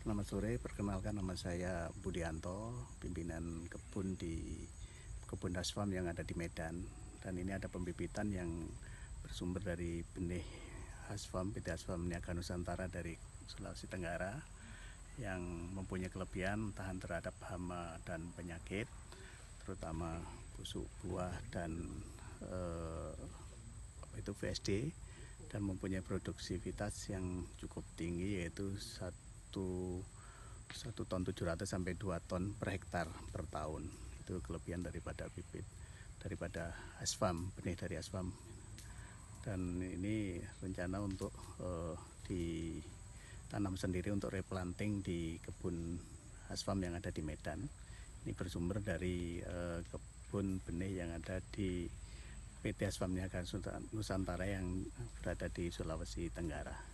Selamat sore, perkenalkan nama saya Budianto, pimpinan kebun di Kebun Asfam yang ada di Medan. Dan ini ada pembibitan yang bersumber dari benih Asfam, PT Asfam Niaga Nusantara dari Sulawesi Tenggara yang mempunyai kelebihan tahan terhadap hama dan penyakit, terutama busuk buah dan itu VSD, dan mempunyai produktivitas yang cukup tinggi, yaitu 1 ton 700 sampai 2 ton per hektar per tahun. Itu kelebihan daripada bibit daripada Asfam, benih dari Asfam. Dan ini rencana untuk ditanam sendiri untuk replanting di kebun Asfam yang ada di Medan. Ini bersumber dari kebun benih yang ada di PT Asfam Niaga Nusantara yang berada di Sulawesi Tenggara.